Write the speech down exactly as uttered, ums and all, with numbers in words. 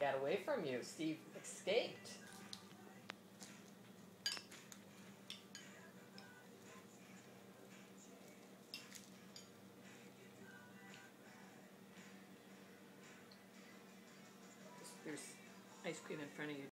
Got away from you. Steve escaped. There's ice cream in front of you.